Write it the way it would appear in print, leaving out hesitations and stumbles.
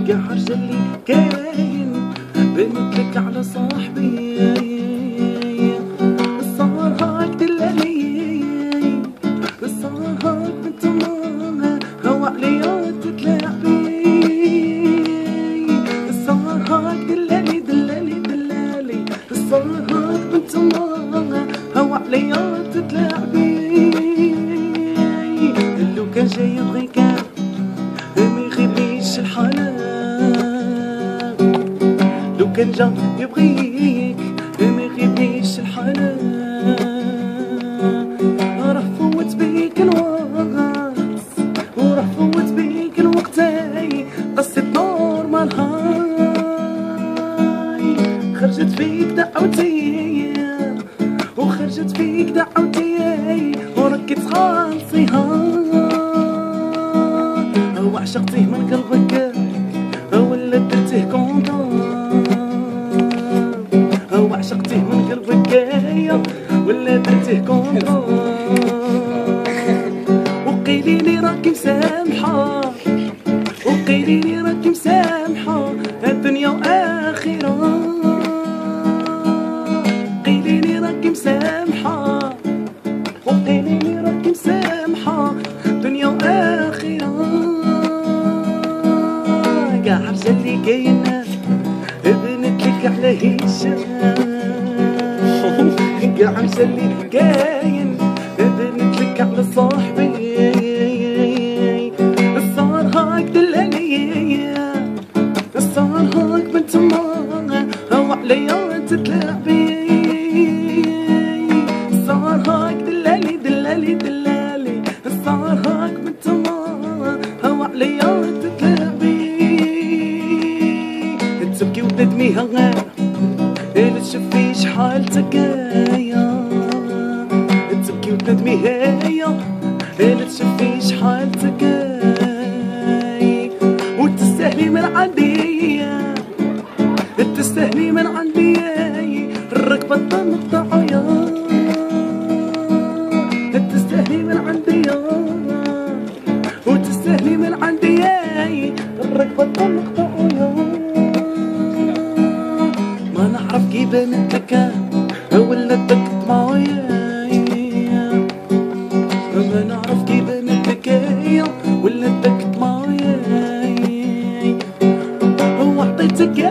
قاع رجلي كاين بنتلك على صاحبي الصار هاك دلالي الصار هاك بنت ماما هو عليا تتلاعبي الصار هاك دلالي دلالي دلالي الصار هاك بنت ماما هو عليا تتلاعبي لو كان جاي يبغيك ما يغيبليش الحنان لو كان جا يبغيك ما يغيبليش الحنان راه فوت بيك الوقت وراه فوت بيك الوقت قصة نور مالهاي خرجت فيك دعوتي وخرجت فيك دعوتي وراكي تخلصيها وعشقتيه من قلبك ولا درتيه كونطون وعشقتيه من قلبك ولا درتيه كونطون وقيليلي راكي مسامحة وقيليلي راكي مسامحة الدنيا وآخرة قيليلي راكي مسامحة وقيليلي راكي مسامحة دنيا وآخرة قاع رجلي كاينة بنتلك على هشام قاع رجلي كاين بنتلك على صاحبي الصار هاك دلالي الصار هاك بنت ماما هو عليا تتلاعبي الصار هاك دلالي دلالي دلالي الصار هاك بنت ماما هو عليا تتلاعبي تبكي وتدميها لا تشوفي شحال تكايا تبكي وتدميها لا تشوفي شحال تكاي وتستاهلي من عندي تستاهلي من عندي الركبة تنقطعيا تستاهلي من عندي وتستاهلي من عندي الركبة تنقطعيا ما نعرف كي بنتلك ولا دكت معايا ما نعرف كي بنتلك ولا دكت معايا وعطيتك